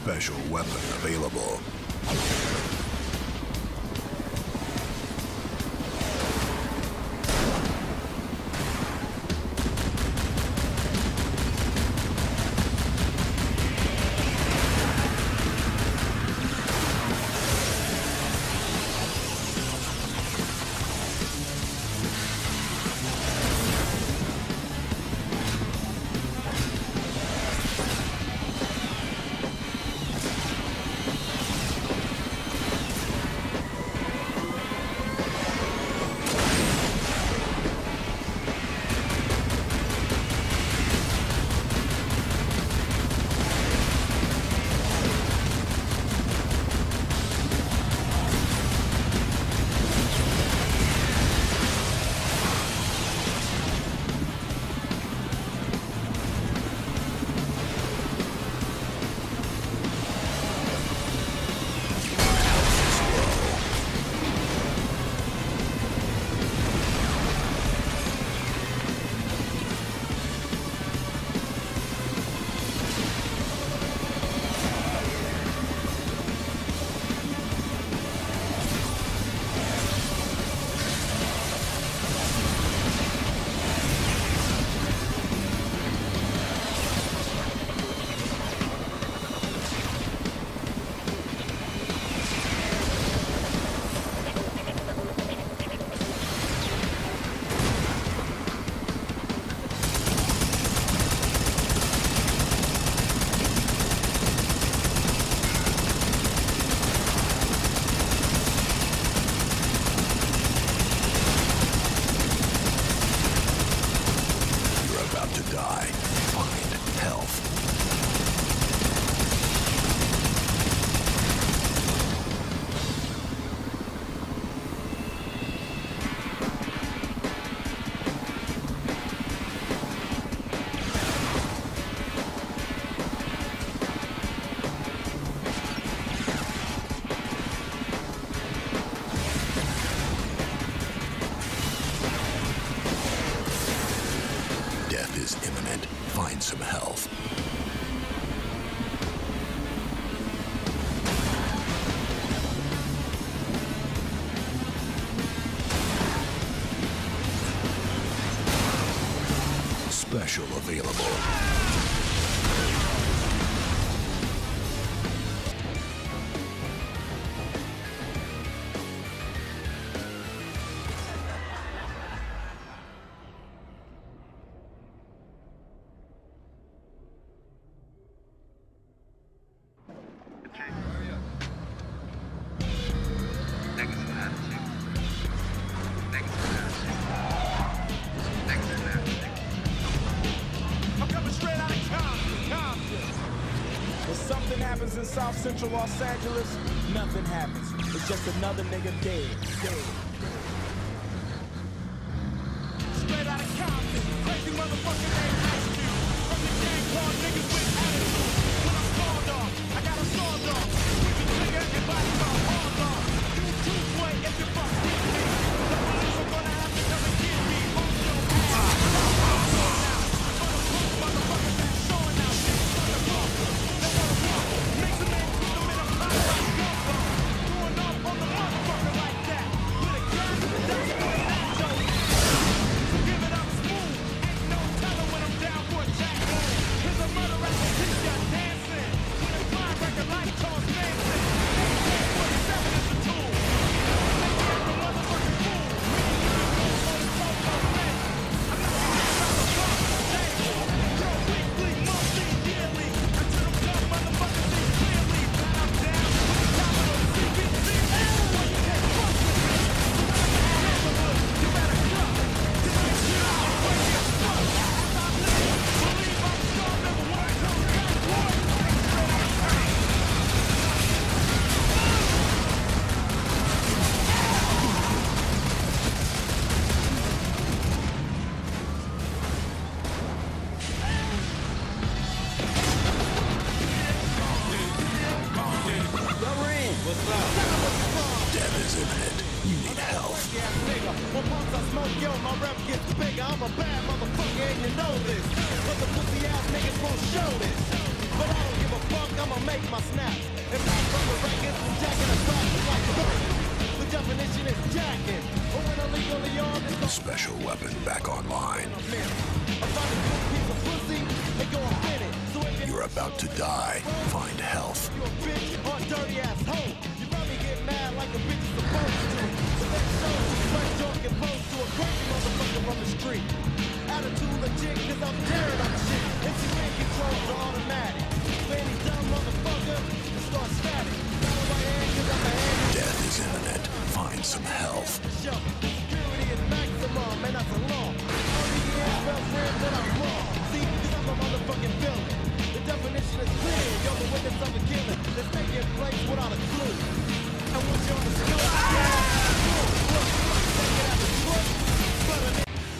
Special weapon available. Is imminent. Find some health. Special available. Something happens in South Central Los Angeles, nothing happens. It's just another nigga dead. Straight out of Compton, crazy motherfucker named Ice Cube. From the gang called niggas with attitude. When I'm called off, I got a sawed off. With the trigger, everybody got hard off. You too boy if you fuck with me. The police are gonna have to come and get me. On your ass. Motherfucker that's showing out. Death is imminent. You need health. Well, once I smoke, yo, my rep gets bigger. I'm a bad motherfucker and you know this. But the pussy ass niggas won't show this. But I don't give a fuck, I'ma make my snaps. And back from the records, jacking a back like bird. The definition is jacking. But when illegally armed, it's Special weapon back online. a minute. I find a good piece of pussy and go and fit it. So if You're about to die. Find health. you a bitch or a dirty ass hoe, you probably get mad like a bitch is supposed to. The next show is fresh talk and post to a crazy motherfucker from the street. Attitude legit, cause I'm tearing up shit. If you can't control the automatic. For any dumb motherfucker, you start static. Follow my hand, cause I'm a hand. Death is imminent. Find some health. Show. Security is maximum, and that's a law. Only the air felt friends that I'm raw. See, cause I'm a motherfucking villain. The definition is clear. You're the witness of a killing that's taking place without a clue. And once you're on the skill, look, take it as a truth. But an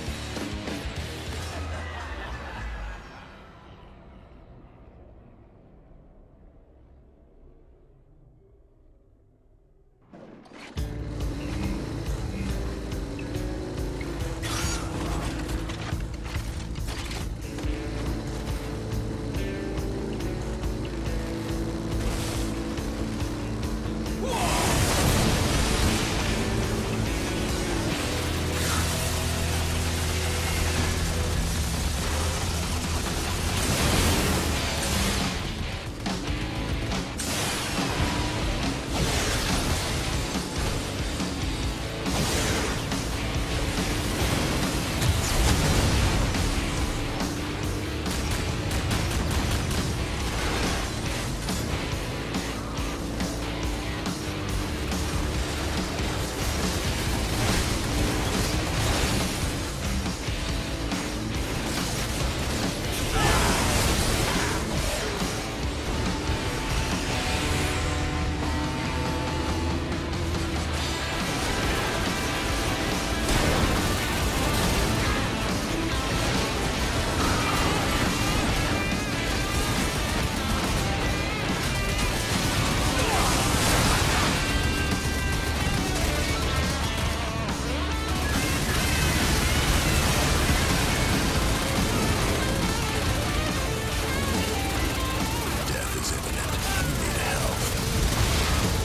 Death is imminent. You need health.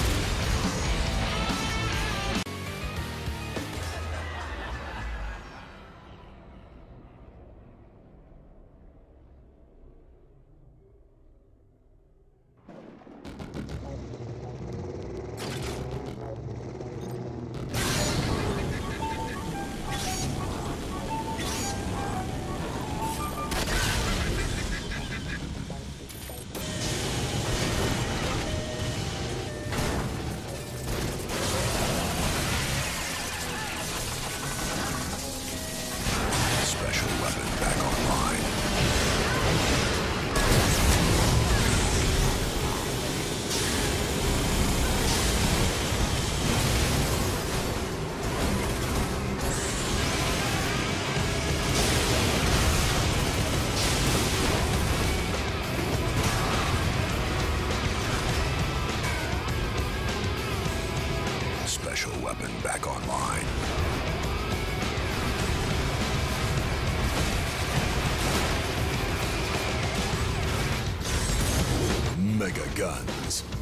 Special weapon back online. Special weapon back online. Mega Guns.